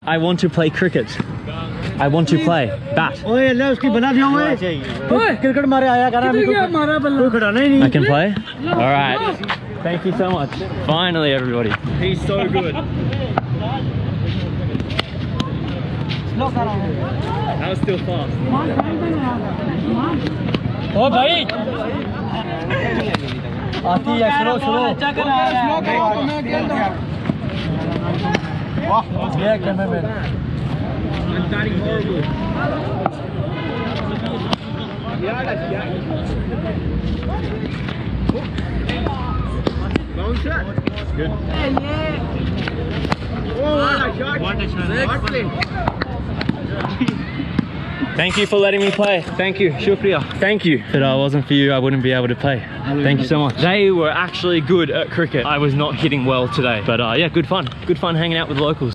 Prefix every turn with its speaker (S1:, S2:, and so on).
S1: I want to play cricket. I want to play bat. I can play? Alright. Thank you so much. Finally, everybody. He's so good. That was still fast. Oh, bhai! Aati hai, slow. Yeah, cameraman. I'm starting horrible. Bounce shot. Good. Thank you for letting me play. Thank you. Shukriya. Thank you. If it wasn't for you, I wouldn't be able to play. Thank you so much. They were actually good at cricket. I was not hitting well today. But yeah, good fun. Good fun hanging out with locals.